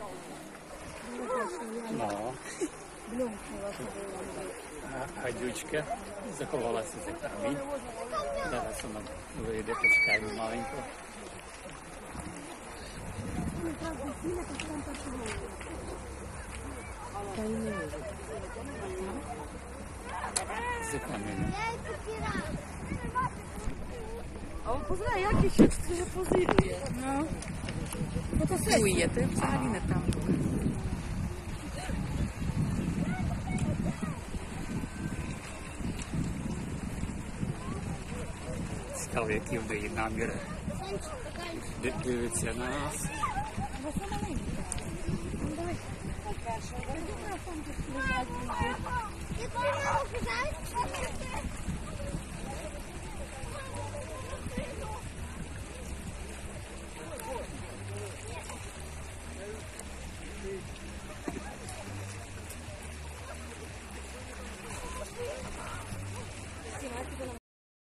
Ну. Гадючка заховалася за камінь. Зараз вона вийде, почекаємо маленько. За камінь. А от познає, як ще це позирює. Ну. Фотосесія, ти взагалі не там. Цікаво, які в неї наміри. Дивиться на нас. Давай.